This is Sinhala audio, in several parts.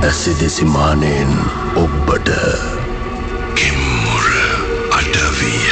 ඇසිදිසිමානයෙන් ඔබ්බට කෙම්මුර අඩවිය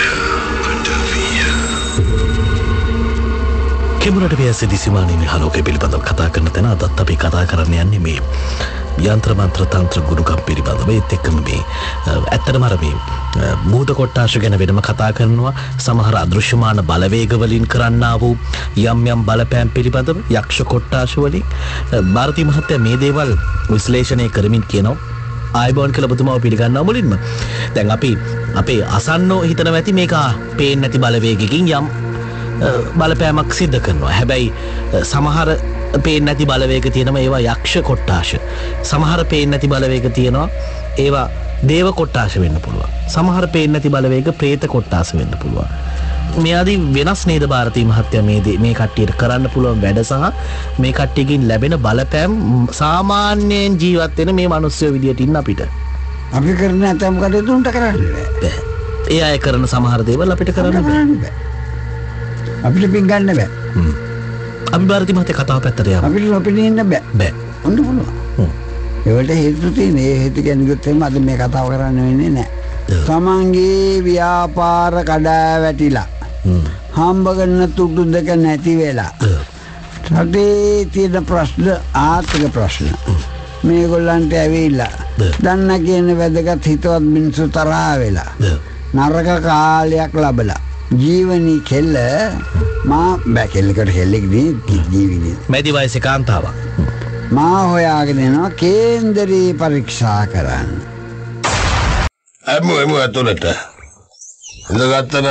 කෙමුරට ඇසිදිසිමානයේ හලෝකය පිළිබඳව කතා කරන තැන අදත් අපි කතා කරන්න යන්නේ මේ යන්ත්‍ර මන්ත්‍ර තන්ත්‍ර ගුරුකම් පිළිබඳව ඒත් එක්කම මේ ඇත්තටම අර මේ භූත කොට්ටාශ ගැන වෙනම කතා කරනවා සමහර අදෘශ්‍යමාන බලවේග වලින් කරන්නා වූ යම් යම් බලපෑම් පිළිබඳව යක්ෂ කොට්ටාශ වලින් ಭಾರತಿ මහත්තයා මේ දේවල් විශ්ලේෂණය කරමින් කියනවා ආයිබෝන් කියලා ඔබතුමාව පිළිගන්නවා මුලින්ම දැන් අපි අපේ අසන්නෝ හිතනවා ඇති මේක පේන්නේ නැති බලවේගකින් යම් බලපෑමක් සිද්ධ කරනවා හැබැයි සමහර පේන්නේ නැති බලවේග තියෙනවා ඒවා යක්ෂ කොට්ටාශ සමහර පේන්නේ නැති බලවේග තියෙනවා ඒවා දේව කොට්ටාශ වෙන්න පුළුවන් සමහර පේන්නේ නැති බලවේග പ്രേත කොට්ටාශ වෙන්න පුළුවන් මේ ආදී වෙනස් නේද ಭಾರತಿ මහත්තයා මේ කට්ටියට කරන්න පුළුවන් වැඩ සහ මේ කට්ටියකින් ලැබෙන බලපෑම් සාමාන්‍යයෙන් ජීවත් වෙන මේ මිනිස්සු විදියට ඉන්න අපිට අපි කරන ඇතම් කටයුතු උන්ට කරන්න බෑ ඒ අය කරන සමහර දේවල් අපිට කරන්න බෑ අපිට පින් ගන්න බෑ අපි ಭಾರತಿ මහත්තයා කතාව පැත්තට යමු අපිට නොපෙනී ඉන්න බෑ ඔන්න පුළුවන් ඒවට හේතු තියෙන ඒ හේතු ගැනගොත් එහෙම අද මේ කතාව කරන්න වෙන්නේ නැහැ තමන්ගේ ව්‍යාපාර කඩා වැටිලා හම්බ කරන තුඩු දෙක නැති වෙලා රටේ තියෙන ප්‍රශ්න ආර්ථික ප්‍රශ්න මේගොල්ලන්ට ඇවිල්ලා දන්න කියන වැදගත් හිතවත් මිනිස්සු තරහා වෙලා නරක කාලයක් ලැබලා ජීවනී කෙල්ල මා බැකෙල්ලකට හෙල්ලෙකදී ජීවිනේ මැදි වයසේ කාන්තාවක් මා හොයාගෙන යනවා කේන්දරේ පරීක්ෂා කරන්න එමු ඇතුළට ඉඳගත්තන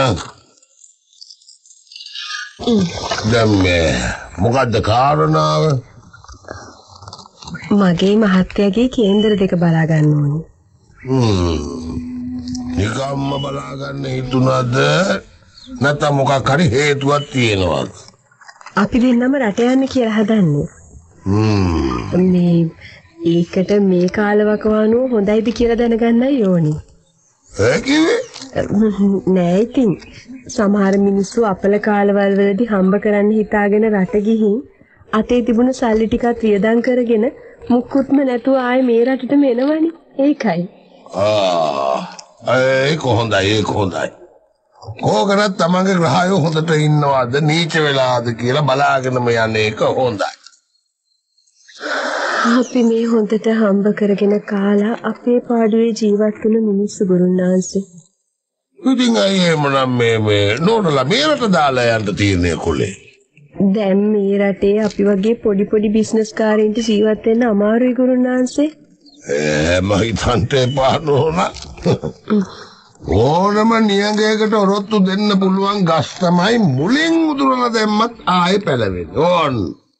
දැන් මේ මොකද්ද කාරණාව මගේ මහත්තයාගේ කේන්දර දෙක බලා ගන්න ඕනේ නිකම්ම බලා ගන්න හිතුණාද නැත්නම් මොකක් හරි හේතුවක් තියෙනවද අපි දෙන්නම රට යන්න කියලා හදන්නේ මේ ඒකට මේ කාලවකවානුව හොඳයිද කියලා දැනගන්නයි ඕනේ ඒ කිව්වේ නෑ ඉතින් සමහර මිනිස්සු අපල කාලවල වලදී හම්බ කරන්න හිතාගෙන රට ගිහින් අතේ තිබුණ සල්ලි ටිකත් වියදම් කරගෙන මුකුත්ම නැතුව ආයේ මේ රටටම එනවනේ ඒකයි ඒක හොඳයි කෝකරත් තමන්ගේ ග්‍රහයෝ හොඳට ඉන්නවද නීච වෙලාද කියලා බලාගෙනම යන්නේ ඒක හොඳයි අපි මේ හොඳට හම්බ කරගෙන කාලා අපේ පාඩුවේ ජීවත් වෙන මිනිස්සු ගුරුනාන්සේ ඉතින් එහෙමනම් මේ නෝනලා මේ රට දාලා යන්න තීරණය කළේ දැන් මේ රටේ අපි වගේ පොඩි බිස්නස් කාරයින්ට ජීවත් වෙන්න අමාරුයි ගුරුනාන්සේ මම හිතන්ට එපා නෝනා ඕනම නියඟයකට ඔරොත්තු දෙන්න පුළුවන් ගස් තමයි මුලින් උදුරලා දැම්මත් ආයෙ පැලවෙන්නේ ඕන්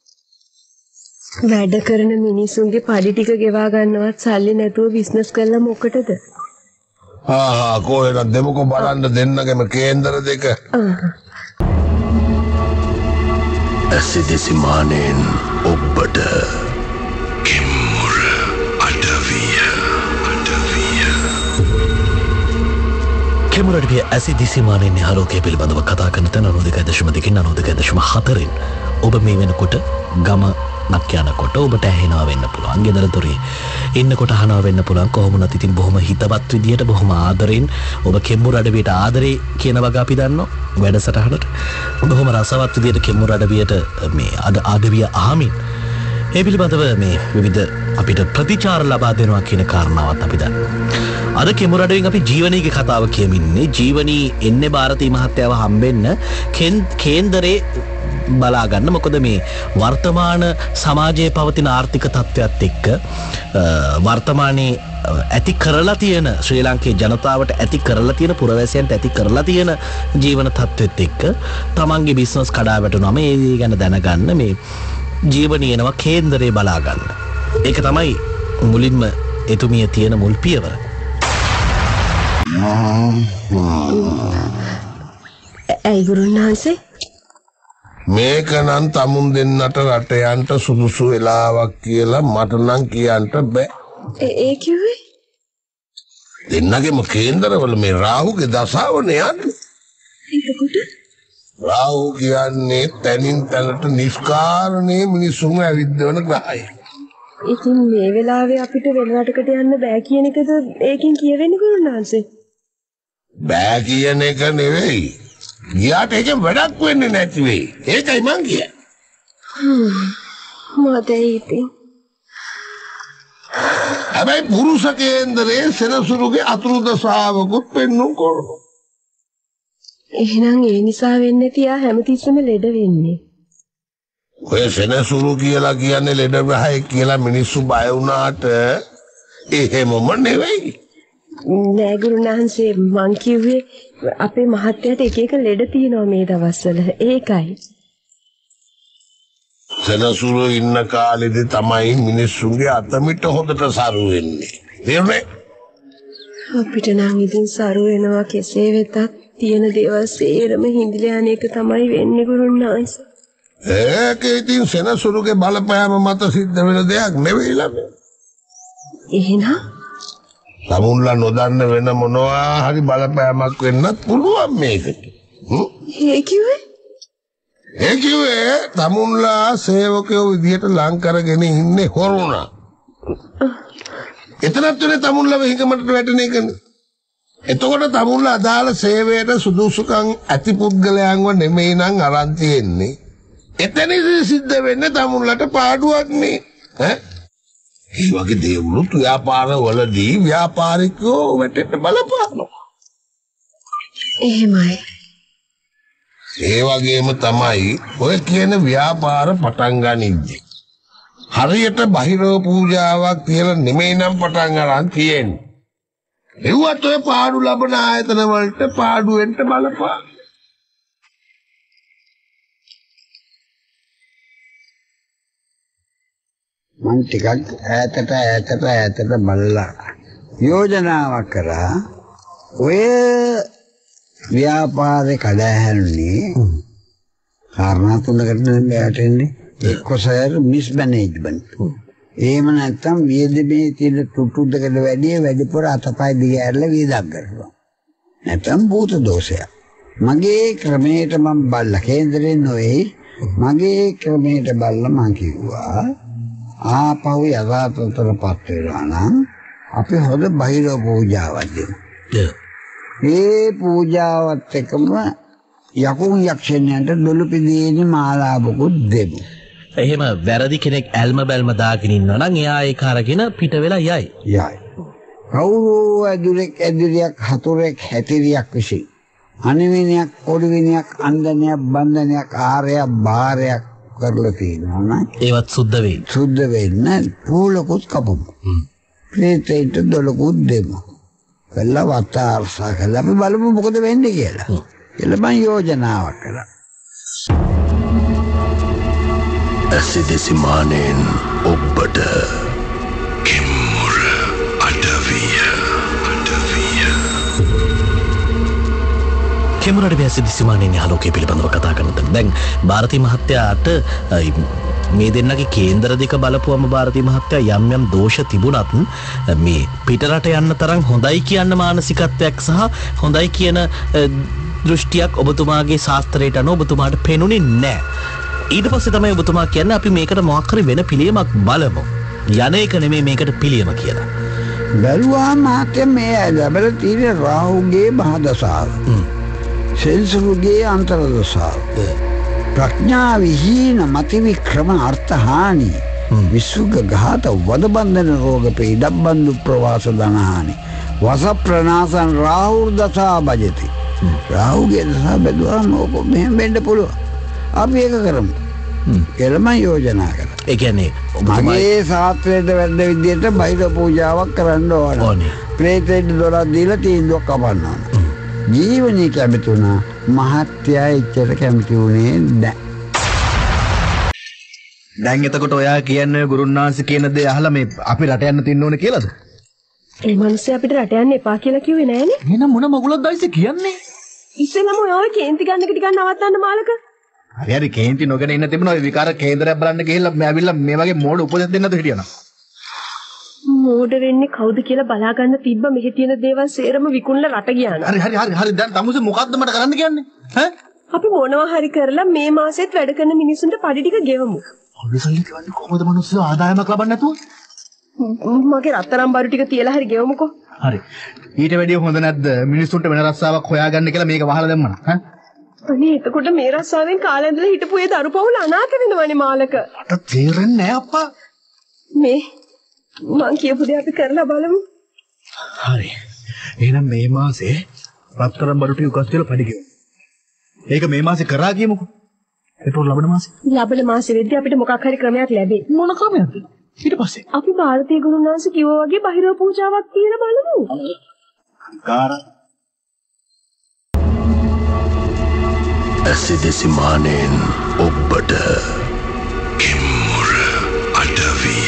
වැඩ කරන මිනිසුන්ගේ පඩි ටික ගෙවා ගන්නවත් සල්ලි නැතුව බිස්නස් කළා මොකටද කොහෙද දෙමුකෝ බලන්න දෙන්නගේම කේන්දර දෙක ඇසිදිසිමානයෙන් ඔබ්බට කෙම්මුර අඩවිය කෙමුරට පිය ඇසිදිසිමානයෙන් හලෝකය පිළිබඳව කතා කරන තැන 92.2 92.4 ඔබ මේ වෙනකොට ගමනක් යනකොට ඔබට ඇහෙනවා වෙන්න පුළුවන් ගෙදර දොරේ ඉන්නකොට අහනවා වෙන්න පුළුවන් කොහොම වුණත් ඉතින් බොහොම හිතවත් විදියට බොහොම ආදරෙන් ඔබ කෙම්මුර අඩවියට ආදරේ කියන වගේ අපි දන්නවා වැඩසටහනට බොහොම රසවත් විදියට කෙම්මුර අඩවියට මේ අඩවිය අහමින් ඒ පිළිබඳව මේ විවිධ අපිට ප්‍රතිචාර ලබා දෙනවා කියන කාරණාවත් අපි දන්නවා අද කෙම්මුර අඩවියෙන් අපි ජීවනීගේ කතාව කියමින්නේ ජීවනී එන්නේ ಭಾರತಿ මහත්තයාව හම්බෙන්න කේන්දරේ බලා ගන්න මොකද මේ වර්තමාන සමාජයේ පවතින ආර්ථික තත්ත්වයක් එක්ක වර්තමානයේ ඇති කරලා තියෙන ශ්‍රී ලාංකේය ජනතාවට ඇති කරලා තියෙන පුරවැසියන්ට ඇති කරලා තියෙන ජීවන තත්ත්වෙත් එක්ක තමන්ගේ බිස්නස් කඩා වැටුනම ඒ ගැන දැනගන්න මේ ජීවනීයනවා කේන්දරේ බලා ගන්න. ඒක තමයි මුලින්ම එතුමිය තියෙන මුල් පියවර. ඇයි ගුරුනාන්සේ මේක නම් තමුන් දෙන්නට රට යන්න සුදුසු වෙලාවක් කියලා මට නම් කියන්න බෑ. ඒ කිව්වේ? දෙන්නගේම කේන්දරවල මේ රාහුගේ දසාවනේ යන්නේ. එතකොට රාහු කියන්නේ තනින් තනට නිස්කාරණේ මිනිසුන් ඇවිද්දවන ග්‍රහය. ඉතින් මේ වෙලාවේ අපිට වෙන රටකට යන්න බෑ කියන එකද ඒකෙන් කියවෙන්නේ ගුරුනාන්සේ? බෑ කියන එක නෙවෙයි. ගියාට ඒකෙන් වැඩක් වෙන්නේ නැති වෙයි. ඒකයි මං කියන්නේ. මතයි ඉතින්. හැබැයි පුරුෂ කේන්දරයේ සෙනසුරුගේ අතුරුදසාවකුත් පෙන්නුම් කරනවා. එහෙනම් ඒ නිසා වෙන්නේ තියා හැමතිස්සෙම ලෙඩ වෙන්නේ. ඔය සෙනසුරු කියලා කියන්නේ ලෙඩ බ්‍රහයි කියලා මිනිස්සු බය වුණාට එහෙමම නෙවෙයි. නෑ ගුරුනාන්සේ මං කිව්වේ අපේ මහත්තයාට එක එක ලෙඩ තියෙනවා මේ දවස්වල. ඒකයි. සෙනසුරු ඉන්න කාලෙදි තමයි මිනිස්සුන්ගේ අතමිට හොඳට සරු වෙන්නේ. තේරුණේ? අපිට නම් ඉතින් සරු වෙනවා කෙසේ වෙතත් තියෙන දේවල් සේරම හිඳිලා යන එක තමයි වෙන්නේ ගුරුනාන්සේ. ඒක ඉතින් සෙනසුරුගේ බලපෑම මත සිද්ධ වෙන දෙයක් නෙවෙයි ළමයි. එහෙනම් තමුන්ලා නොදන්න වෙන මොනවා හරි බලපෑමක් වෙන්නත් පුළුවන් මේකට. ඒ කිව්වේ තමුන්ලා සේවකයෝ විදිහට ලං කරගෙන ඉන්නේ හොරුණා. එතනත් වෙන තමුන්ලා වෙහිකමට වැටෙන එකනේ. එතකොට තමුන්ලා අදාළ සේවයට සුදුසුකම් ඇති පුද්ගලයන්ව නෙමෙයි නම් අරන් තියෙන්නේ. එතනදී සිද්ධ වෙන්නේ තමුන්ලට පාඩුවක් නේ. ඈ ඒ වගේ දේවලුත් ව්‍යාපාරවලදී ව්‍යාපාරිකයෝ වැටෙන්න බලපානවා. එහෙමයි. ඒ වගේම තමයි ඔය කියන ව්‍යාපාර පටන් ගනිද්දී. හරියට බහිරව පූජාවක් කියලා නෙමෙයි නම් පටන් අරන් තියෙන්නේ. ඒවත් ඔය පාඩු ලබන ආයතන වලට පාඩු වෙන්න බලපාන. මං ටිකක් ඈතට බලලා යෝජනාවක් කරා. ඔය ව්‍යාපාරේ කඩහැරුනේ කාරණා තුනකට වැටෙන්නේ. එක්කසර් මිස්මැනේජ්මන්ට්. එහෙම නැත්නම් වියදමේ තියෙන තුට්ටු දෙකට වැඩිපුර අතපය දිගහැරලා වියදම් කරනවා. නැත්නම් භූත දෝෂයක්. මගේ ක්‍රමයට මම බල්ලා කේන්දරේ නොවේ. මගේ ක්‍රමයට බල්ලා මං කිව්වා ආපහු යථාර්ථයටපත් වෙනවා නම් අපි හොඳ බහිරව පූජාවක් දෙමු. මේ පූජාවත් එක්කම යකුන් යක්ෂණයන්ට දොළු පිදීනේ මාලාවකුත් දෙමු. එහෙම වැරදි කෙනෙක් ඇල්ම බැල්ම දාගෙන ඉන්නවා නම් එයා ඒක අරගෙන පිට වෙලා යයි. කවුරු ඇදුරියක් හතුරෙක් හැතිරියක් විසින් අනිවිනයක් පොඩිවිනයක් අන්දනයක් බන්ධනයක් ආරයක් බාරයක් කරලා තියෙනවා නම් ඒවත් සුද්ධ වෙන්න පූලකුත් කපමු. ප්‍රේතයින්ට දොළකුත් දෙමු. කළා වතාර්සා කළා අපි බලමු මොකද වෙන්නේ කියලා. කියලා මම යෝජනාවක් කළා. ඇසිදිසිමානෙන් ඔබට කෙම්මුර අඩවිය කෙමුරට ඇසිදිසිමානෙන් ආලෝකය පිළිබඳව කතා කරනද දැන් ಭಾರತಿ මහත්තයාට මේ දෙන්නගේ කේන්දර දෙක බලපුවම ಭಾರತಿ මහත්තයා යම් දෝෂ තිබුණත් මේ පිටරට යන්න තරම් හොඳයි කියන මානසිකත්වයක් සහ හොඳයි කියන දෘෂ්ටියක් ඔබතුමාගේ ශාස්ත්‍රයට අනුව ඔබතුමාට පෙනුනේ නැහැ. ඊට පස්සේ තමයි ඔබතුමා කියන්නේ අපි මේකට මොකක් හරි වෙන පිළියමක් බලමු. යන එක නෙමෙයි මේකට පිළියම කියලා. බැලුවා මාත්‍ය මේ ලැබල තියෙන රාහුගේ මහදසාව. සෙන්සුරුගේ අන්තරදසාව. ප්‍රඥා විහීන මති වික්‍රම අර්ථහානි. විසුග ඝාත වදබන්ධන රෝග පීඩබ්බන්දු ප්‍රවාස ධනහානි. වස ප්‍රනාසන් රාහුර් දසා බජති. රාහුගේ දසා බැලුවාම ඔක මෙහෙම වෙන්න පුළුවන්. අපි ඒක කරමු. කියලා මම යෝජනා කළා. ඒ කියන්නේ මගේ ශාස්ත්‍රයට වැද්ද විදියට බයිර පූජාවක් කරන්න ඕනේ. ප්‍රේතෙට දොරක් දීලා තීන්දුවක් කපන්න ඕන. ජීවනයේ කැමති වුණා මහත්යයි එච්චර කැමති වුණේ නැහැ. දැන් එතකොට ඔයා කියන්නේ ගුරුන්නාන්සේ කියන දේ අහලා මේ අපි රට යන්න තින්න ඕනේ කියලාද? ඒ මිනිස්සු අපිට රට යන්න එපා කියලා කිව්වේ නෑනේ. එහෙනම් මොන මගුලක්ද අයිසේ කියන්නේ? ඉස්සෙල්ලාම ඔය කේන්ති ගන්න එක ටිකක් නවත්තන්න මාලක. හරි කේන්ති නොගෙන ඉන්න තිබුණා ඔය විකාර කේන්දරයක් බලන්න ගිහිල්ලා මේ ඇවිල්ලා මේ වගේ මෝඩ උපදෙස් දෙන්නද හිටියනම්. මෝඩ වෙන්නේ කවුද කියලා බලා ගන්න තිබ්බ මෙහි තියෙන දේවල් සේරම විකුණලා රට ගියා නා. හරි දැන් තමුසේ මොකද්ද මට කරන්න කියන්නේ? ඈ? අපි මොනවා හරි කරලා මේ මාසෙත් වැඩ කරන මිනිස්සුන්ට පඩි ටික ගෙවමු. පොඩි සල්ලි කියන්නේ කොහොමද මිනිස්සු ආදායමක් ලබන්නේ නැතුව? මගේ රත්තරන් බඩු ටික තියලා හරි ගෙවමුකෝ. හරි. ඊට වැඩිය හොඳ නැද්ද මිනිස්සුන්ට වෙන රස්සාවක් හොයාගන්න කියලා මේක වහලා දැම්මම ඈ? අනේ එතකොට මේ රස්සාවෙන් කාලේ ඉඳලා හිටපු ඒ දරු පවුල අනාථ වෙනවනේ මාලක. මට තේරෙන්නේ නැහැ අප්පා. මේ මං කියපු දේ අපි කරලා බලමු. හරි. එහෙනම් මේ මාසේ රත්තරන් බඩු ටික උකස් කියලා පඩි ගෙවමු. ඒක මේ මාසේ කරා ගියමුකෝ. ඒතකොට ලබන මාසේ. ලබන මාසේ වෙද්දී අපිට මොකක් හරි ක්‍රමයක් ලැබෙයි. මොන ක්‍රමයක්ද? ඊට පස්සේ අපි ಭಾರತೀಯ ගුරුනාංශ කිව්වා වගේ බහිරව පූජාවක් කියලා බලමු. කාරා ඇසිදෙසි මානෙන් ඔබට කිම්මුර අඩවිය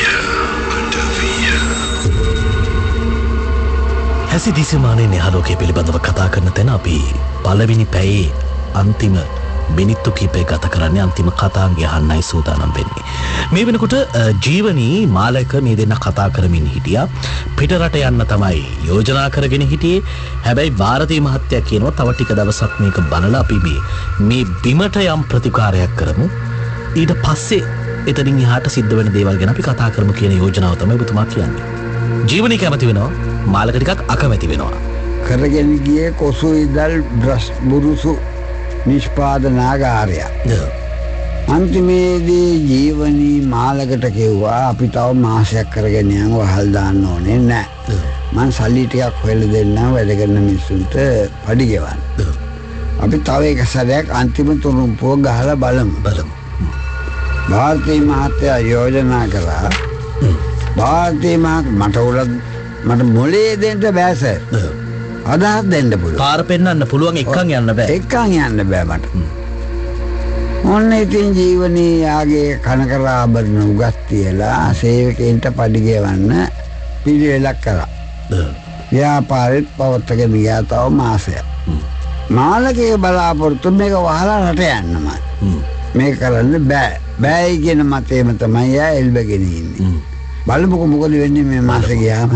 හැසි දිසිමානයේ නිහාලෝකයේ පිළිබඳව කතා කරන තැන අපි පළවෙනි පැයේ අන්තිම මිනිත්තු කිහිපය ගත කරන්නේ අන්තිම කතාංගය අහන්නයි සූදානම් වෙන්නේ. මේ වෙනකොට ජීවනී මාලක මේ දෙන්න කතා කරමින් හිටියා. පිටරට යන්න තමයි යෝජනා කරගෙන හිටියේ. හැබැයි ಭಾರತೀಯ මහත්තයා කියනවා තව ටික දවසක් මේක බලලා අපි මේ බිමට යම් ප්‍රතිකාරයක් කරමු. ඊට පස්සේ එතනින් එහාට සිද්ධ වෙන දේවල් ගැන අපි කතා කරමු කියන යෝජනාව තමයි ඔබතුමා කියන්නේ. ජීවනී කැමති වෙනවා. මාලක ටිකක් අකමැති වෙනවා. කරගෙන ගියේ කොසු ඉදල් බුරුසු නිෂ්පාදනාගාරය. අන්තිමේදී ජීවනී මාලකට කිව්වා අපි තව මාසයක් කරගෙන යන් වහල් දාන්න ඕනේ නැහැ. මං සල්ලි ටිකක් හොයලා දෙන්නම් වැඩ කරන මිනිස්සුන්ට පඩි ගෙවන්න. අපි තව එක සැරයක් අන්තිම තුරුම්පුව ගහලා බලමු. ಭಾರತೀಯ මහත්තයා යෝජනා කළා. ಭಾರತೀය මට මොලේ දෙන්න බෑස. අදහස් දෙන්න පුළුවන්. පාර පෙන්වන්න පුළුවන් එක්කන් යන්න බෑ. එක්කන් යන්න බෑ මට. ඔන්න ඉතින් ජීවනී යාගේ කනකර ආභරණ උගත් තියලා සේවකයන්ට පඩි ගෙවන්න පිළිවෙලක් කරා. ව්‍යාපාරෙත් පවත්වාගෙන ගියා තව මාසයක්. මාලකේ බලාපොරොත්තු මේක වහලා රට යන්නමයි. මේක කරන්න බෑ. බෑයි කියන මතේම තමයි යා එල්බගෙන ඉන්නේ. බලමුකෝ මොකද වෙන්නේ මේ මාසේ ගියාම.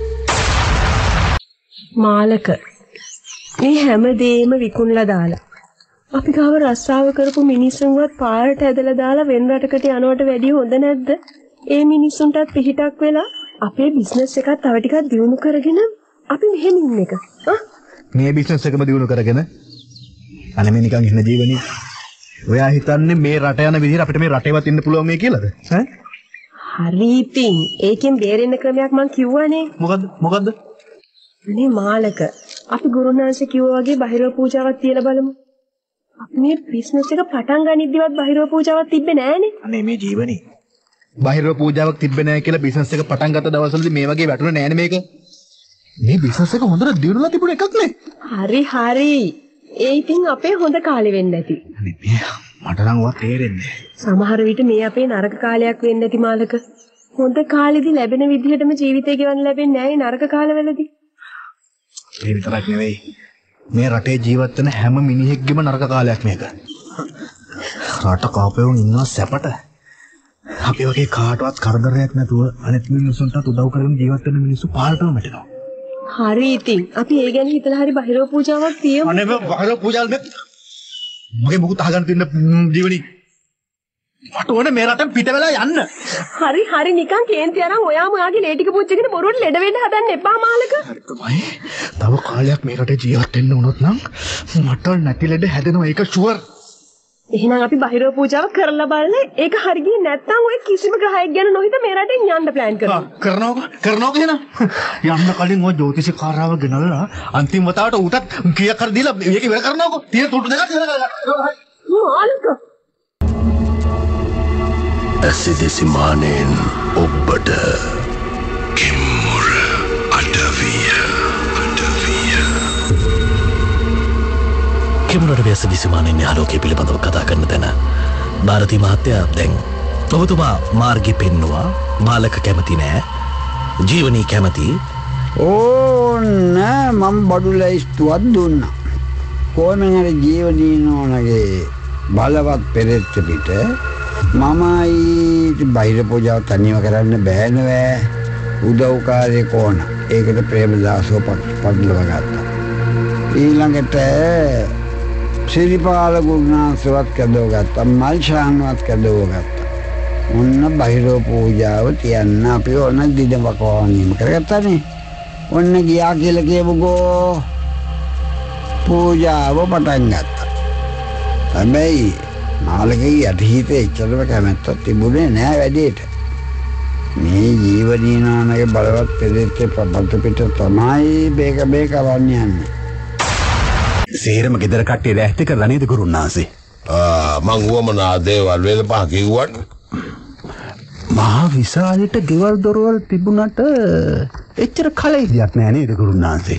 මාලක මේ හැමදේම විකුණලා දාලා අපි ගාව රස්සාව කරපු මිනිස්සුන්වත් පාරට ඇදලා දාලා වෙන රටකට යනවට වැඩිය හොඳ නැද්ද? ඒ මිනිස්සුන්ටත් පිහිටක් වෙලා අපේ බිස්නස් එකත් තව ටිකක් දියුණු කරගෙන අපි මෙහෙම ඉන්න එක. මේ බිස්නස් එකම දියුණු කරගෙන අනේ මේ නිකන් ඉන්න ජීවනී. ඔයා හිතන්නේ මේ රට යන විදිහට අපිට මේ රටේවත් ඉන්න පුළුවන් මේ කියලාද? ඈ? හරි ඉතින් ඒකෙන් බේරෙන්න ක්‍රමයක් මං කිව්වනේ. මොකද්ද? අනේ මාලක අපි ගුරුනාංශ කිව්වා වගේ බහිරව පූජාවක් තියලා බලමු. අපි මේ බිස්නස් එක පටන් ගනිද්දිවත් බහිරව පූජාවක් තිබ්බේ නෑනේ. අනේ මේ ජීවනී. බාහිර පූජාවක් තිබ්බේ නැහැ කියලා බිස්නස් එක පටන් ගත්ත දවස්වලදී මේ වගේ වැටුනේ නෑනේ මේක. මේ බිස්නස් එක හොඳට දියුණුලා තිබුණ එකක් නේ. හරි. ඒ ඉතින් අපේ හොඳ කාලෙ වෙන්න ඇති. අනේ මට නම් වත් තේරෙන්නේ නැහැ. සමහර විට මේ අපේ නරක කාලයක් වෙන්න ඇති මාලක. හොඳ කාලෙදි ලැබෙන විදිහටම ජීවිතය ගෙවන්න ලැබෙන්නේ නැහැ නරක කාලවලදී. ඒ විතරක් නෙවෙයි. මේ රටේ ජීවත් වෙන හැම මිනිහෙක්ගෙම නරක කාලයක් මේක. රට කාපෙවුන් ඉන්නවා සැපට. අපි වගේ කාටවත් කරදරයක් නැතුව අනිත් මිනිස්සුන්ට උදව් කරගෙන ජීවත් වෙන මිනිස්සු පාරටම වැටෙනවා. හරි ඉතින් අපි ඒ ගැන හිතලා හරි බහිරව පූජාවක් තියමු. අනේ බහිරව පූජාවල් මගේ මොකුත් අහගන්න තින්න ජීවනී. මට ඕනේ මේ රටෙන් පිට වෙලා යන්න. හරි නිකන් කේන්ති අරන් ඔයාම ඔයාගේ ලේ ටික පුච්චගෙන බොරුවට ලෙඩ වෙන්න හදන්න එපා මාලක. හරි තමයි. තව කාලයක් මේ රටේ ජීවත් වෙන්න වුණොත් නම් මට නැති ලෙඩ හැදෙනවා ඒක ෂුවර්. එහෙනම් අපි බහිරව පූජාව කරලා බලන්නේ ඒක හරි ගියේ නැත්නම් ඔය කිසිම ග්‍රහයක් ගැන නොහිත මේ රටෙන් යන්න ප්ලෑන් කරනවා. කරනවා එහෙනම්. යන්න කලින් ඔය ජ්‍යොතිෂකාරාව ගෙනල්ලා අන්තිම වතාවට ඌටත් කීයක් හරි දීලා මේක ඉවර කරනවාකෝ. තියෙන තුටු දෙකක් ඉවර කරලා. මාලක ඇසිදෙසි මානෙන් ඔබට කිම්මුර අඩවිය කිම්මුරට වැස දිසිමානෙන් නිහාලෝකයේ පිළිබඳව කතා කරන තැන ಭಾರತೀಯ මහත්තයා දැන් ඔබතුමා මාර්ගය පෙන්නවා. මාලක කැමති නෑ. ජීවනී කැමති. ඕන්න මම බඩු ලැයිස්තුවක් දුන්නා. කොහොමද ජීවනී නෝනගේ බලවත් පෙරෙච්ච පිට මමයි බාහිර පූජාව තනියම කරන්න බෑ නෑ. උදව්කාරයෙක් ඕන. ඒකට ප්‍රේමදාසව පටලව ගත්තා. ඊළඟට සිරිපාල ගුණාංශවත් කැදව ගත්තා. මල්ෂාන්වත් කැදව ගත්තා. ඔන්න බහිරෝ පූජාව තියන්න අපි ඔන්න දිඩමක් වවන්නීම කරගත්තානේ. ඔන්න ගියා කියලා කියමුකෝ පූජාව පටන් ගත්තා. හැබැයි මාළගේ යටිහිතේ එච්චරම කැමැත්තක් තිබුණේ නෑ වැඩේට. මේ ජීවදීනානගේ බලවත් පෙරේතේ ප්‍රබන්ත පිට තමයි බේක වන්න යන්නේ. සේරම ගෙදර කට්ටිය දැක්ති කරලා නේද ගුරුන්නාන්සේ? මං වුවමනා දේවල් වේලපහ කිව්වට මහා විශාලට ගෙවල් දොරවල් තිබුණට එච්චර කලෙහිදියක් නෑ නේද ගුරුන්නාන්සේ?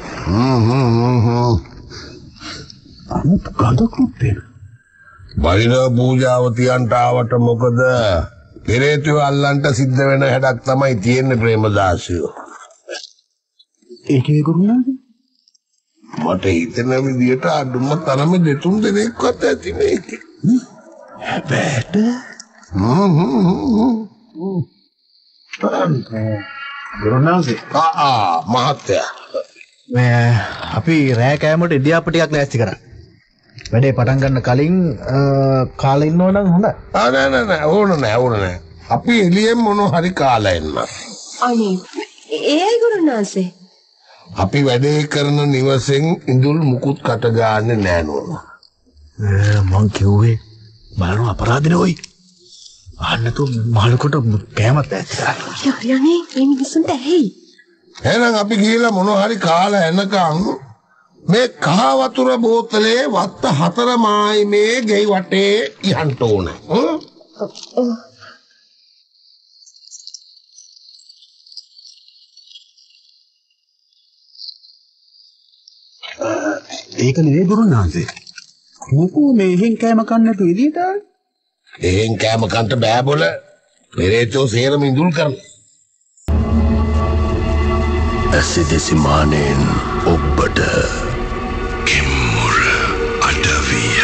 අමුත් ගඳකුත් තියෙන. බයින පූජාව තියන්ට ආවට මොකද පෙරේතයෝ අල්ලන්ට සිද්ධ වෙන හැඩක් තමයි තියෙන්නේ ප්‍රේමදාසයෝ. ඒකේ ගුරුන්නාන්සේ? මට හිතෙන විදියට අඩුම තරමේ 2-3 දෙනෙක්වත් ඇති මේක. හැබැයිට ගුරුන්නාන්සේ මහත්තයා මේ අපි රෑ කෑමට ඉදියාප්ප ටිකක් ලෑස්ති කරා. වැඩේ පටන් ගන්න කලින් කාලා ඉන්නව නම් හොඳයි. නෑ ඕන නෑ. අපි එළියෙන් මොන හරි කාලා එන්න. අනේ ඒයි ගුරුනාන්සේ. අපි වැඩේ කරන නිවසෙන් ඉඳුල් මුකුත් කට ගාන්නේ නෑ නෝන. මං කිව්වේ බලන අපරාධනේ ඔයි. අන්නතු මාළුකට කෑමත් ඇත්ත. යන්නේ මේ මිනිසුන්ට ඇයි? එහෙනම් අපි ගිහලා මොන හරි කාලා එනකන් මේ කහ වතුර බෝතලේ වත්ත 4 මායි මේ ගෙයි වටේ යන්න ඕන. ඒක නෙවෙයි ගුරුනාන්සේ. මොකෝ මේෙන් කෑම කන්න නැතු එළියට ආවේ? එහෙන් කෑම කන්ට බෑ බොල. පෙරේතෝ සේරම ඉඳුල් කරලා. ඇසිදෙසිමානෙන් ඔබ්බට කෙම්මුර අඩවිය.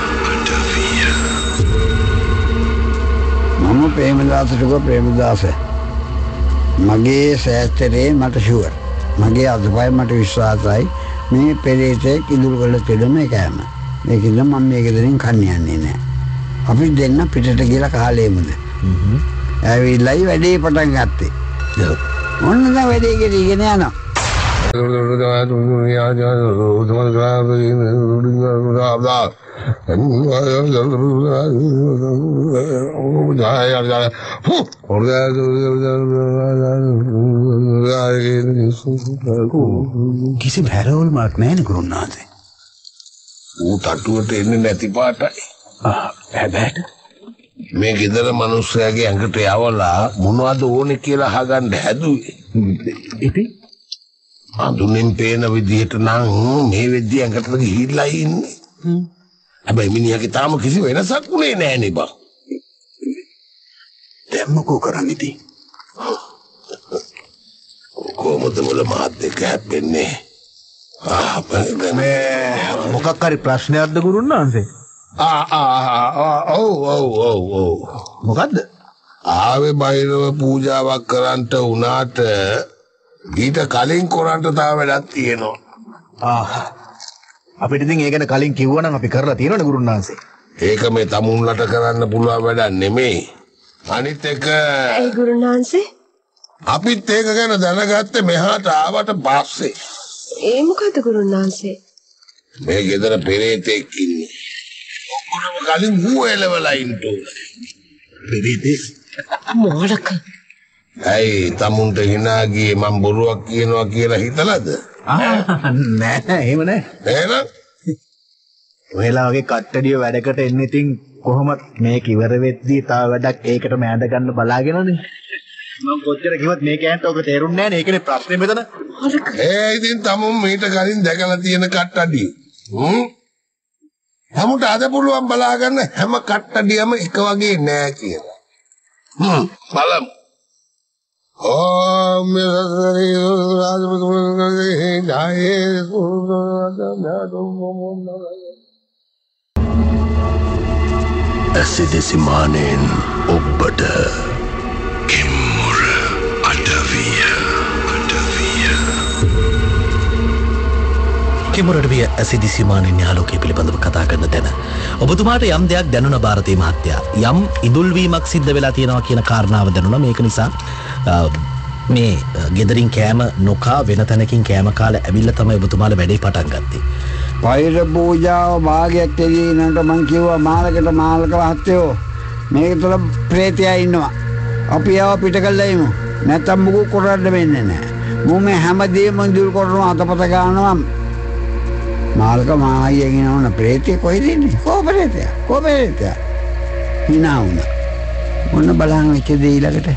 මම ප්‍රේමදාස මගේ සෑස්තරේ මට ෂුවර්. මගේ අදපය මට විශ්වාසයි මේ පෙරේතේ කිඳුල් කරලා තියන මේ කෑම. මේකෙන් මම මේක දෙනින් කන්න යන්නේ නෑ. අපි දෙන්න පිටට ගිහලා කාලෙමුද. ඇවිල්ලායි වැඩේ පටන් ගත්තේ. ඔන්න දැන් වැඩේ ගෙඩිගෙන යනවා. කිසිම හැරවුල්මක් නැහැ නේ ගුරුනාන්සේ. ඌ තට්ටුවට එන්නේ නැති පාටයි. හැබැයිට මේ ගෙදර මිනිස්සයාගේ ඇඟට යවලා මොනවද ඕනේ කියලා අහගන්න හැදුවේ. ඉතින් අඳුනෙන් පේන විදිහට නම් මේ වෙද්දී ඇඟට ගිහිල්ලා ඉන්නේ. හැබැයි මිනිහාගේ තාම කිසි වෙනසක් උනේ නෑනේ බං. දැන් මොකෝ කරන්නේ ඉතින්? කොහොමද වල මාත් එක්ක හැප්පෙන්නේ? මේ මොකක් හරි ප්‍රශ්නයක්ද ගුරුන්නාන්සේ? ඔව්. මොකද්ද? ආවේ බයිරව පූජාවක් කරන්ට උනාට ඊට කලින් කරන්ට තව වැඩක් තියෙනවා. අපිට ඉතින් ඒ ගැන කලින් කිව්වනම් අපි කරලා තියෙනවනේ ගුරුන්නාන්සේ. ඒක මේ තමුන්ලට කරන්න පුළුවන් වැඩක් නෙමෙයි. අනිත් එක ඇයි ගුරුනාන්සේ? අපිත් ඒක ගැන දැනගත්තේ මෙහාට ආවට පස්සේ. ඒ මොකද ගුරුනාන්සේ? මේ ගෙදර පෙරේතෙක් ඉන්නේ. ඔක්කොම කලින් ඌ එලවලා ඉන්න ඕනේ. පෙරේතේ මොලක. ඇයි තමුන්ට hina ගියේ මම බොරුවක් කියනවා කියලා හිතලාද? නෑ එහෙම නෑ. එහෙනම් ඔයලා වගේ කට්ටඩිය වැඩකට එන්න ඉතින් කොහොමද මේක ඉවර වෙද්දී තව වැඩක් ඒකටම ඇඳ ගන්න බලාගෙනනේ. මම කොච්චර කිව්වත් මේ කෑන්ට ඔක තේරුන්නේ නෑනේ. ඒකනේ ප්‍රශ්නේ මෙතන. ඉතින් තමුන් මීට කලින් දැකලා තියෙන කට්ටඩිය. තමුන්ට අද පුළුවන් බලාගන්න හැම කට්ටඩියම එක වගේ නෑ කියලා. බලමු. ඕම් ඇසිදෙසිමානෙන් ඔබ්බට කෙම්මුර අඩවිය. කෙමුරට විය ඇසිදි සීමානින් ආලෝකය පිළිබඳව කතා කරන තැන ඔබතුමාට යම් දෙයක් දැනුණ ಭಾರತೀಯ මහත්තයා යම් ඉදුල්වීමක් සිද්ධ වෙලා තියෙනවා කියන කාරණාව දැනුණා. මේක නිසා මේ ගෙදරින් කෑම නොකා වෙන තැනකින් කෑම කාලා ඇවිල්ලා තමයි ඔබතුමාලා වැඩේ පටන් ගත්තේ. පෛර පූජාව භාගයක් දෙනකොට මං කිව්වා මාලකට මාලක මහත්තයෝ මේක තුළ ප්‍රේතයා ඉන්නවා. අපි ආව පිට කළා එමු. නැත්තම් මුකු කරන්න වෙන්නේ නැහැ. මම මේ හැමදේම දුරු කරනවා අතපත ගන්නවා. මාලක මායියෙන් එනවන ප්‍රේතේ කොහෙද ඉන්නේ? කොපරේතයා. hina වුණා. මොන බලන්න වෙච්ච දේ ඊළඟට.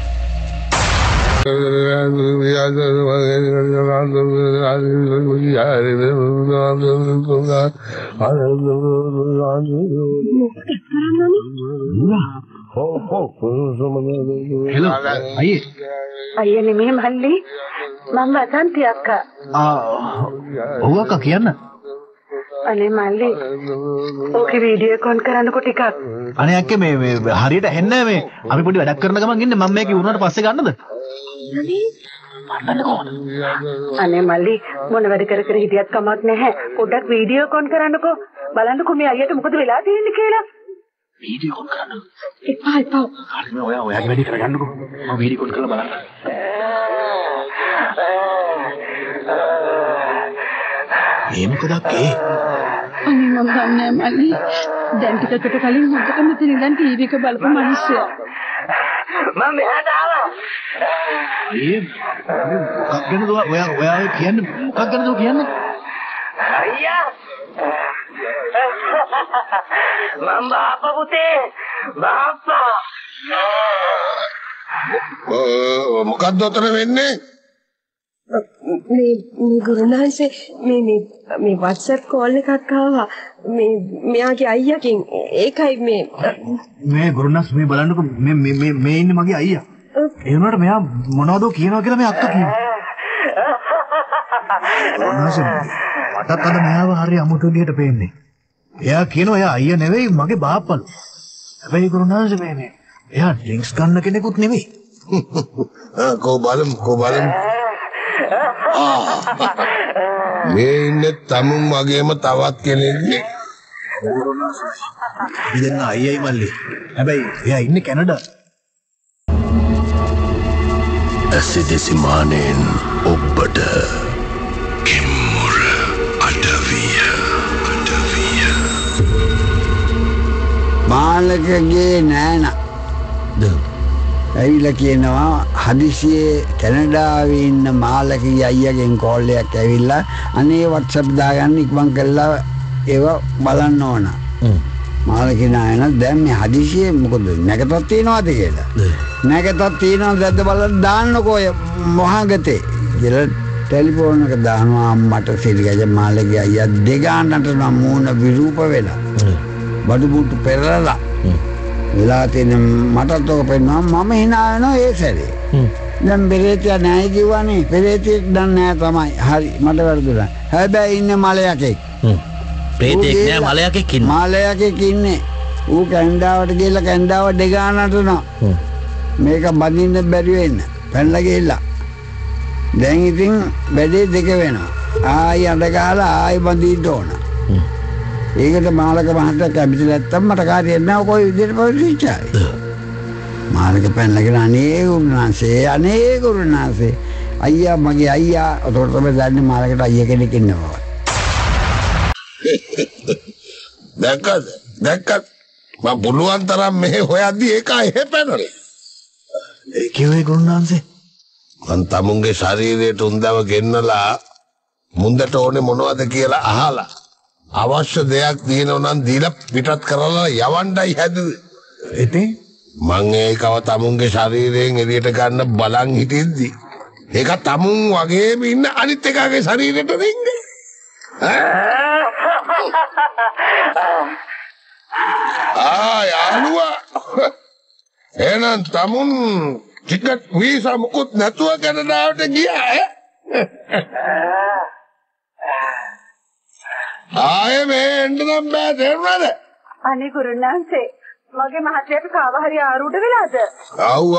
හෙලෝ අයියේ නෙමෙයි මල්ලි මම වසන්ති අක්කා. ඔව් අක්කා කියන්න. අනේ මල්ලි ඕකේ වීඩියෝ කොන් කරන්නකො ටිකක්. අනේ අක්කේ මේ හරියට ඇහෙන්නේ මේ අපි පොඩි වැඩක් කරන ගමන් ඉන්නේ මම මේක උනාට පස්සේ ගන්නද? අනේ මල්ලි මොන වැඩ කර කර හිටියත් කමක් නැහැ. පොඩ්ඩක් වීඩියෝ කොන් කරන්නකො. බලන්නකො මේ අයියට මොකද වෙලා තියෙන්නේ කියලා. වීඩියෝ කොන් කරන්න. එපා. හරි මේ ඔයාගේ වැඩේ කරගන්නකො. මම වීඩියෝ කොන් කරලා බලන්න. මේ මොකද අක්කේ? අනේ මම දන්නේ මල්ලි. දැන් ටිකකට කලින් හොඳට මෙතන ඉඳන් ටීවී එක බලපු මිනිස්සයා. මම මෙහාට ආවා. අයියේ මොකක් ගැනද ඔයා කියන්නේ මොකක් ගැනද කියන්නේ? අයියා මම බාප්පා පුතේ බාප්පා. මොකක්ද උතර වෙන්නේ? මේ ගුරුනාන්සේ මේ WhatsApp call එකක් ආවා. මෙයාගේ අයියාගෙන්. ඒකයි මේ ගුරුනාස් මේ බලන්නකො මේ ඉන්නේ මගේ අයියා. ඒ වුණාට මෙයා මොනවද කියනවා කියලා මේ අක්කා කියනවා. ගුරුනාස් මටත් අද මෙයාව හරි අමුතු විදිහට පේන්නේ. එයා කියනවා එයා අයියා නෙවෙයි මගේ බාප්පලු. හැබැයි ගුරුනාස් මේ එයා ඩ්රින්ක්ස් ගන්න කෙනෙකුත් නෙවෙයි. කෝ බලමු මේ ඉන්නේ තමුන් වගේම තවත් කෙනෙක්නේ. ඉතින් අයියයි මල්ලි. හැබැයි එයා ඉන්නේ කැනඩා. ඇසිදිසිමානෙන් ඔබට කෙම්මුර අඩවිය මාලකගේ නෑන ඇවිල්ලා කියනවා හදිසියේ කැනඩාවේ ඉන්න මාලකගේ අයියාගෙන් කෝල් එකක් ඇවිල්ලා අනේ WhatsApp දාගන්න ඉක්මන් කරලා ඒව බලන්න ඕන. මාලකේ නෑන දැන් මේ හදිසියේ මොකද නැකතක් තියනවාද කියලා. නැකතක් තියනවාද දැද්ද බලන්න දාන්නකෝ මොහාගතේ කියලා ටෙලිෆෝන් එක දානවා අම්මට සිරිගජ මාලකගේ අයියා දෙගානට නම් මූණ විරූප වෙලා. බඩු බුට්ටු පෙරලා වෙලා තියෙන මටත් ඔක පෙන්නවා මම hina වෙනවා ඒ සැරේ. දැන් පෙරේතයා නැහැ කිව්වනේ. පෙරේතෙක් දන්නේ නැහැ තමයි. හරි මට වැරදුනා. හැබැයි ඉන්නේ මලයකෙක්. ප්‍රේතෙක් නෑ මලයකෙක් ඉන්නේ. මලයකෙක් ඉන්නේ. ඌ කැන්ඩාවට ගිහලා කැන්ඩාව දෙගානටනවා. මේක බඳින්න බැරි වෙන්න. පැනලා ගිහලා. දැන් ඉතින් බැඩේ දෙක වෙනවා. ආයි අඬ ගහලා ආයි බඳින්න ඕන. ඒකට මාලක මහත්තයා කැමති නැත්තම් මට කාරියක් නෑ කොයි විදිහට පරිච්ඡායි. මාලක පැනලාගෙන අනේ ගුරුනාන්සේ අයියා මගේ අයියා උතොර තමයි දන්නේ මාලකට අයියා කෙනෙක් ඉන්නවා. දැක්කත් මම පුළුවන් තරම් මෙහෙ හොයද්දි ඒක එහෙ පැනලා. ඒ කිව්වේ ගුරුනාන්සේ මං තමුන්ගේ ශරීරයට උන්දව ගෙන්නලා මුන්දට ඕනේ මොනවද කියලා අහලා අවශ්‍ය දෙයක් තියෙනවා නම් දීලා පිටත් කරලා යවන්නයි හැදුවේ. ඉතින් මං ඒකව තමුන්ගේ ශරීරයෙන් එළියට ගන්න බලන් හිටින්දි ඒක තමුන් වගේම ඉන්න අනිත් එකාගේ ශරීරයට දෙන්නේ. යාළුවා එහෙනම් තමුන් ටිකට් වීසා මුකුත් නැතුව කැනඩාවට ගියා ඈ? ආයේ මේ එන්න නම් බෑ තේරුණාද? අනේ ගුරුනාන්සේ මගේ මහත්තයාට කාව හරි ආරූඪ වෙලාද? ආව්.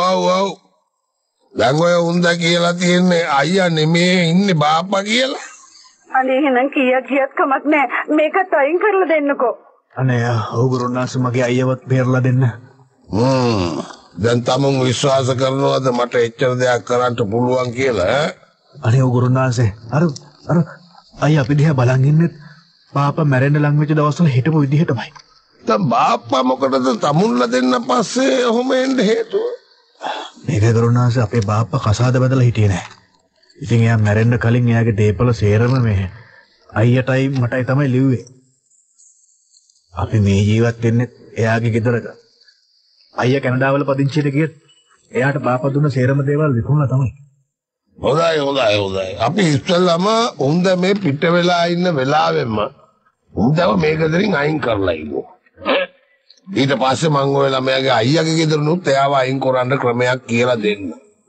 දැන් ඔය උන්ද කියලා තියන්නේ අයියා නෙමේ ඉන්නේ බාප්පා කියලා. අනේ එහෙනම් කීයක් ගියත් කමක් නැහැ. මේකත් අයින් කරලා දෙන්නකෝ. අනේ ඕගුරුනාස මගේ අයියවත් බේරලා දෙන්න. දැන් තමුන් විශ්වාස කරනවද මට එච්චර දෙයක් කරන්න පුළුවන් කියලා ඈ? අනේ ඕගුරුනාසේ අර අයියා අපි දිහා බලන් ඉන්නෙත් පාපා මැරෙන්න ලඟ වෙච්ච දවස්වල හිටපු විදිහටමයි. දැන් බාප්පා මොකටද තමුන්ලා දෙන්න පස්සේ ඔහොම එන්න හේතුව? මේක කරුණාසේ අපේ බාප්පා කසාද බදලා හිටියේ නෑ. ඉතින් එයා මැරෙන්න කලින් එයාගේ දේපල සේරම මේ අයියටයි මටයි තමයි ලිව්වේ. අපි මේ ජීවත් වෙන්නේ එයාගේ ගෙදරක. අයියා කැනඩාවල පදිංචියට ගියත් එයාට බාප්පා දුන්න සේරම දේවල් විකුණලා තමයි. හොඳයි. අපි ඉස්සෙල්ලාම උන්ද මේ පිට වෙලා ඉන්න වෙලාවෙම උන්දව මේ ගෙදරින් අයින් කරලා ඉමු. ඊට පස්සේ මං ඔය ළමයාගේ අයියාගේ ගෙදරනුත් එයාව අයින් කරන්න ක්‍රමයක් කියලා දෙන්න.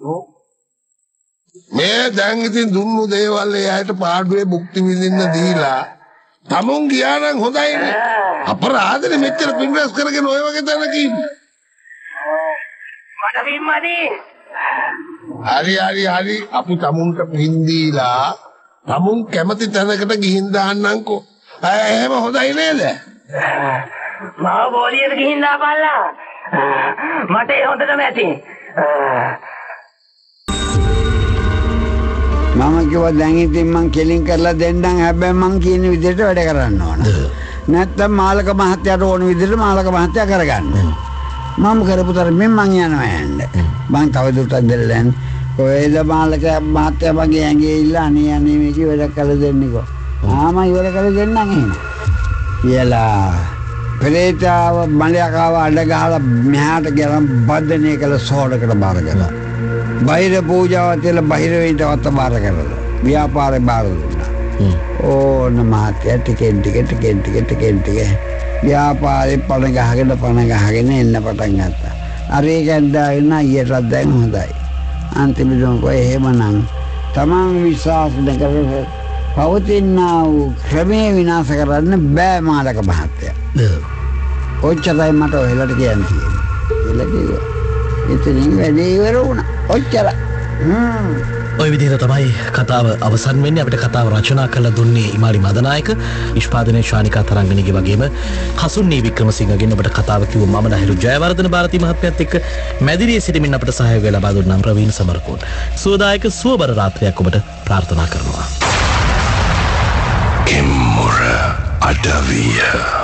මේ දැන් ඉතින් දුන්නු දේවල් එයාට පාඩුවේ භුක්ති විඳින්න දීලා තමුන් ගියා නම් හොඳයිනේ. අපරාධනේ මෙච්චර පින් රැස් කරගෙන ඔය වගේ තැනක ඉන්නේ. මට පින්මදි. හරි අපි තමුන්ට පින් දීලා තමුන් කැමති තැනකට ගිහින් දාන්නම්කෝ. එහෙම හොඳයි නේද? මාව බෝලියට ගිහින් දාපල්ලා. මට ඒ හොඳටම ඇති. මම කිව්වා දැන් ඉතින් මං කෙලින් කරලා දෙන්නම්. හැබැයි මං කියන විදිහට වැඩ කරන්න ඕන. නැත්තම් මාලක මහත්තයාට ඕන විදිහට මාලක මහත්තයා කරගන්න. මම කරපු තරමින් මං යනවා යන්න. මං තවදුරටත් දෙල්ලන්. කොහෙද මාලක මහත්තයා මගේ ඇඟේ ඉල්ල අනේ මේක වැඩ කළ දෙන්නකෝ. මම ඉවර කරලා දෙන්නම් එහෙනම්. කියලා පෙරේතාව මලයකාව අඬ ගහලා මෙහාට ගියනම් බද්දනේ කළ සෝඩකට බාර කළා. බාහිර පූජාව තියලා බාහිර වෙන්නවත් බාර කරලා ව්‍යාපාරේ බාර දුන්නා. ඕන මහත්තයා ටිකෙන් ටික ව්‍යාපාරේ පණ ගහගෙන එන්න පටන් ගත්තා. අර ඒකෙන් දාගෙන ඊයටත් දැන් හොඳයි. අන්තිමට කොහේ එහෙමනම් තමන් විශ්වාස කරගෙන පවතිනා වූ ක්‍රමේ විනාශ කරන්න බෑ මාලක මහත්තයා. ඔච්චරයි මට ඔයලට කියන්න තියෙන්නේ. කියලා කිව්වා. ඉතින් වැඩේ ඉවර වුණා. ඔච්චරයි. ඔය විදිහට තමයි කතාව අවසන් වෙන්නේ. අපිට කතාව රචනා කළ දුන්නේ ඉමාලි මදනායක, නිෂ්පාදනයේ ශානිකා තරංගනීගේ වගේම හසුන්නී වික්‍රමසිංහගෙන් අපිට කතාව කිව්ව මම දහිරු ජයවර්ධන ಭಾರತಿ මහත්මයාත් එක්ක මැදිරියේ සිටමින් අපිට සහයෝගය ලබා දුන්නා ප්‍රවීණ සමරකෝන්. සුවදායක සුවබර රාත්‍රියක් ඔබට ප්‍රාර්ථනා කරනවා. Kimura Adavia.